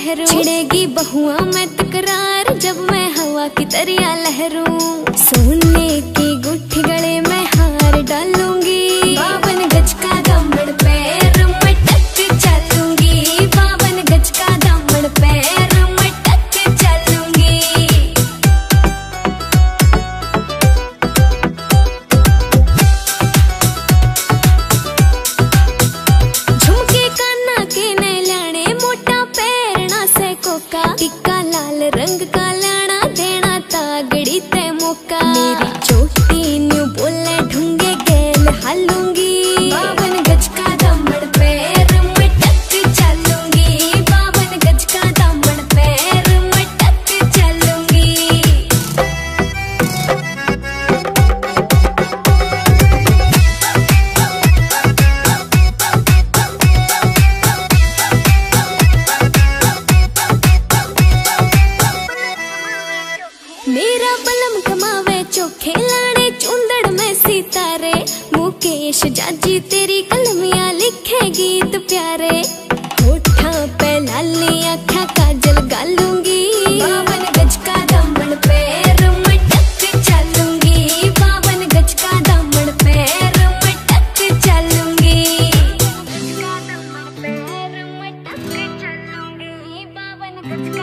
ठहरूं, छिड़ेगी बहुआ में तकरार जब मैं हवा की तरिया लहरूं। सोने की गुट्ठी गले में हार डालूंगी, 52 गज का दामन पैर में टक चलूंगी, 52 गज का दामन पैर में टक चलूंगी। झुमके काना के ने लाने, मोटा पैरना से कोका, टिक्का लाल रंग का लाना देना तागड़ी ते मौका। मेरी चोटी न्यू बोले ढूंगे गेल हालूंगी, 52 गज का दामन पैर में टक चलूंगी, 52 गज का दामन पैर में टक चलूंगी। मेरा बलम कमावे चोखे लाड़े चुंदड़ में सितारे, मुकेश जाजी तेरी कलमियां लिखे गीत प्यारे। होठा पे लाली आँखा काजल गालूंगी, 52 गज का दामन पैर में टक चलूंगी, 52 गज का दामन पैर में टक चलूंगी। 52 गज